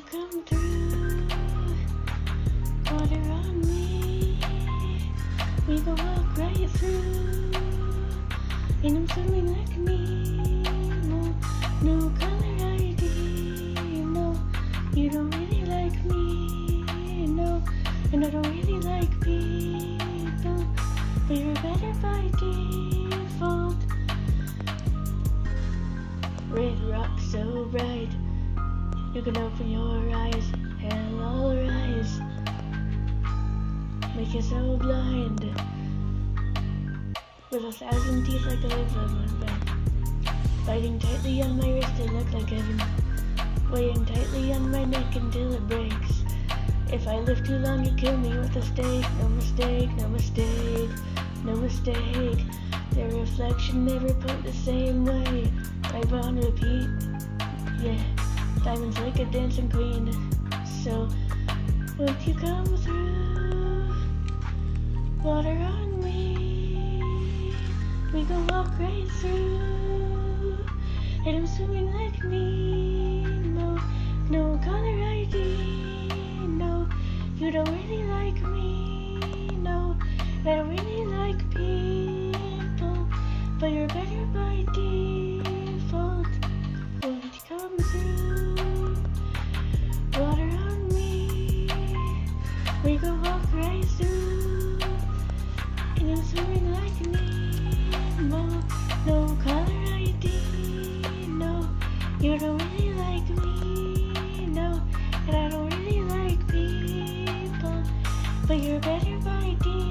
come through, water on me, we gon' walk right through, and I'm swimming like me, no color ID, no, you don't really like me, no, and I don't really like people, but you're better by default. Red rock so bright, you can open your eyes and I'll rise. Make you so blind, with 1,000 teeth like a live on one bed. Biting tightly on my wrist to look like heaven, weighing tightly on my neck until it breaks. If I live too long, you kill me with a stake. No mistake, no mistake, no mistake. The reflection never put the same way. Live on repeat, yeah. Diamonds like a dancing queen. So, won't you come through? Water on me, we gon' walk right through, and I'm swimming like me, no color ID, no, you don't really like me, no, I don't really like people, but you're better by default. Won't you come through? Water on me, we gon' walk right through, and I'm swimming like me, no color ID, no, you don't really like me, no, and I don't really like people, but you're better by default.